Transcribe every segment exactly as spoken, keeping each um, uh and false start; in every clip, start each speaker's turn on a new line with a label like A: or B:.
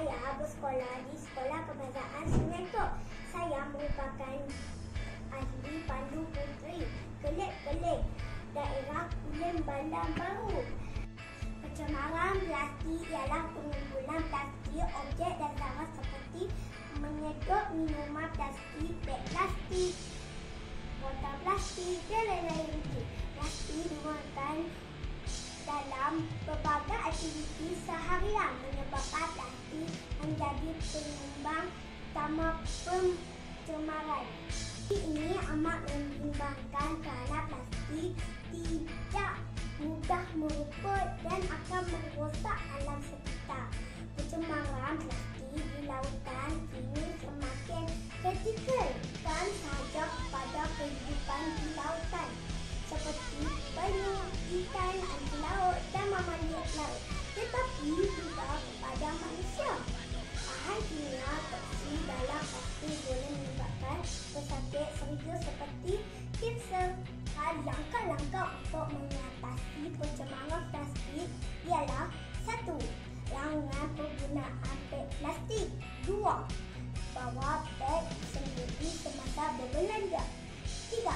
A: Saya bersekolah di Sekolah Kebangsaan Sungai Tok. Saya merupakan ahli pandu puteri Kelip-Kelip, daerah Kulim Bandar Baru. Pencemaran plastik ialah pengumpulan plastik, objek dan zat seperti menyedot minuman plastik, beg plastik, botol plastik dan lain-lain. Plastik digunakan dalam pelbagai aktiviti seharian, menyebabkan plastik menjadi penyumbang utama pencemaran. Ini amat membimbangkan kerana plastik tidak mudah meruput dan akan merosak alam sekitar. Pencemaran plastik di lautan kini semakin kritikal, bukan sahaja kepada kehidupan di lautan seperti penyu, ikan, anjing laut dan mamalia laut, tetapi juga kepada manusia. Bahan kimia toksik dalam plastik boleh menyebabkan pesakit serius seperti kanser. Langkah-langkah untuk mengatasi pencemaran plastik ialah: satu. Larangan penggunaan beg plastik. Dua. Bawa beg sendiri semasa berbelanja. Tiga.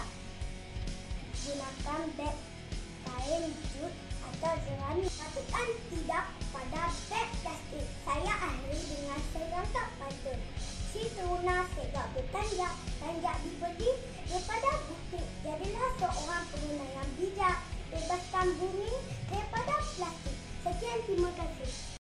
A: Gunakan beg kain jut atau jerami. Pastikan tidak pada